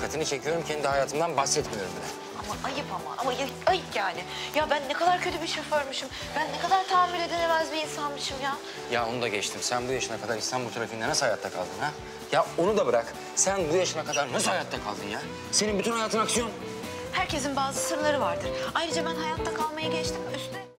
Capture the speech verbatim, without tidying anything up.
dikkatini çekiyorum. Kendi hayatımdan bahsetmiyorum bile. Ama ayıp ama. Ama ayıp, ayıp yani. Ya ben ne kadar kötü bir şoförmüşüm. Ben ne kadar tahammül edilemez bir insanmışım ya. Ya onu da geçtim. Sen bu yaşına kadar İstanbul trafiğinde nasıl hayatta kaldın ha? Ya onu da bırak. Sen bu yaşına kadar nasıl hayatta kaldın ya? Senin bütün hayatın aksiyon. Herkesin bazı sırları vardır. Ayrıca ben hayatta kalmayı geçtim. Üstüne...